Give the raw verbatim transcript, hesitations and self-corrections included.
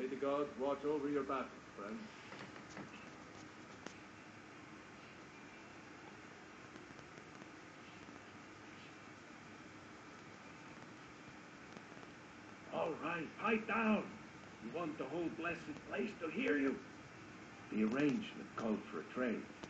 May the gods watch over your battles, friend. All right, pipe down. You want the whole blessed place to hear you? The arrangement called for a trade.